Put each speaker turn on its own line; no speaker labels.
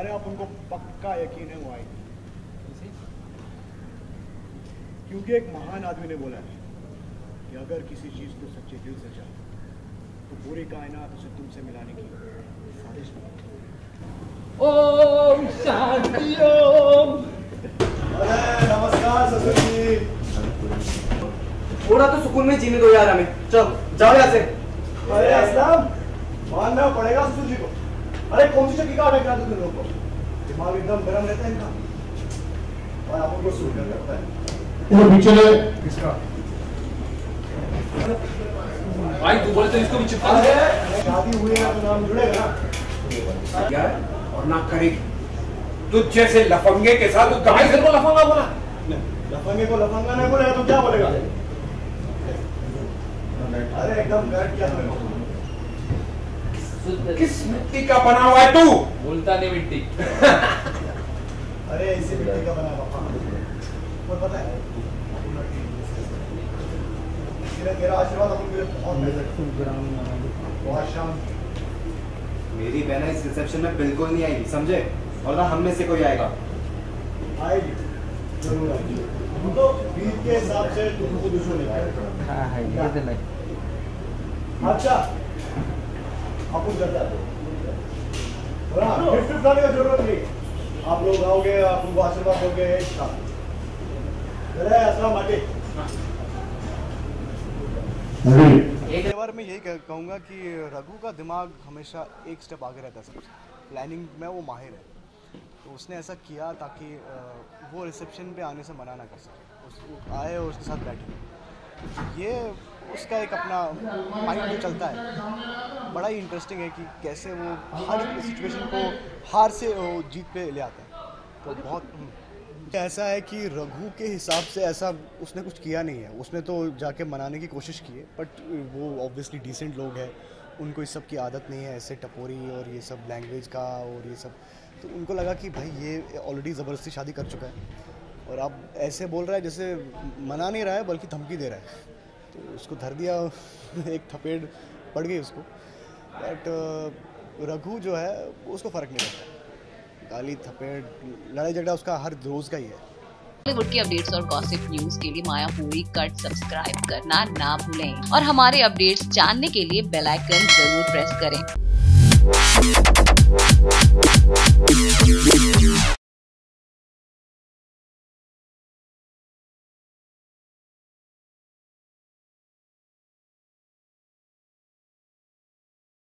अरे आप उनको पक्का यकीन है वो आएगी, क्योंकि एक महान आदमी ने बोला है कि अगर किसी चीज को सच्चे दिल से चाहो तो पूरी कायनात उसे तुमसे मिलाने की साजिश बनाती है।
ओम शांति ओम।
अरे नमस्कार ससुर जी।
थोड़ा तो सुकून में जीने दो यार हमें। चलो जाओ यहाँ से।
अरे असलम, मानना पड़ेगा ससुर जी को। अरे कौन सी चक्की का ऑर्डर करा तुम लोगों को? दिमाग एकदम गर्म रहता है इनका और आप उनको सूट करता है।
पीछे
किसका?
भाई तू बोलते इसको भी चिपका
दे। शादी हुई है तो नाम जुड़ेगा ना
यार, और ना करेगी तुझ जैसे लफंगे के साथ। तू कहाँ से लफंगा बोला?
लफंगे को लफंगा नहीं बोलेगा तो क्या बोलेगा? अरे एकदम करेक्ट किया तुमने।
किस मिट्टी का बना हुआ है तू?
मुल्तानी मिट्टी।
अरे इसी मिट्टी का बना पापा, और पता है तेरा आशीर्वाद हम मुझे बहुत शाम।
मेरी बहन इस रिसेप्शन में बिल्कुल नहीं आएगी, समझे? और ना हम में से कोई आएगा।
आएगी जरूर आएगी। तो बीत के हिसाब से तुमको दुश्मन नहीं आएगा। अच्छा आप उस घर जाते हो, गिफ्ट लाने का जरूरत नहीं। आप लोग आओगे, आप उनको आशीर्वाद दोगे। एक बार मैं यही कहूँगा कि रघु का दिमाग हमेशा एक स्टेप आगे रहता है सबसे। प्लानिंग में वो माहिर है, तो उसने ऐसा किया ताकि वो रिसेप्शन पे आने से मना ना कर सके, आए और उसके साथ बैठे। ये उसका एक अपना माइंड जो चलता है, बड़ा ही इंटरेस्टिंग है कि कैसे वो हर सिचुएशन को हार से जीत पे ले आता है। तो बहुत ऐसा है कि रघु के हिसाब से ऐसा उसने कुछ किया नहीं है। उसने तो जाके मनाने की कोशिश की है, बट वो ऑब्वियसली डिसेंट लोग हैं, उनको इस सब की आदत नहीं है, ऐसे टपोरी और ये सब लैंग्वेज का और ये सब। तो उनको लगा कि भाई ये ऑलरेडी ज़बरदस्ती शादी कर चुका है और अब ऐसे बोल रहा है जैसे मना नहीं रहा है बल्कि धमकी दे रहा है। तो उसको धर दिया, एक थपेड़ पड़ गई उसको। बट रघु जो है उसको फ़र्क नहीं पड़ता, गाली थपेड़ लड़ाई झगड़ा उसका हर रोज का ही है।
बॉलीवुड की अपडेट्स और गॉसिप न्यूज के लिए माया पूरी कट सब्सक्राइब करना ना भूलें और हमारे अपडेट्स जानने के लिए बेल आइकन जरूर प्रेस करें।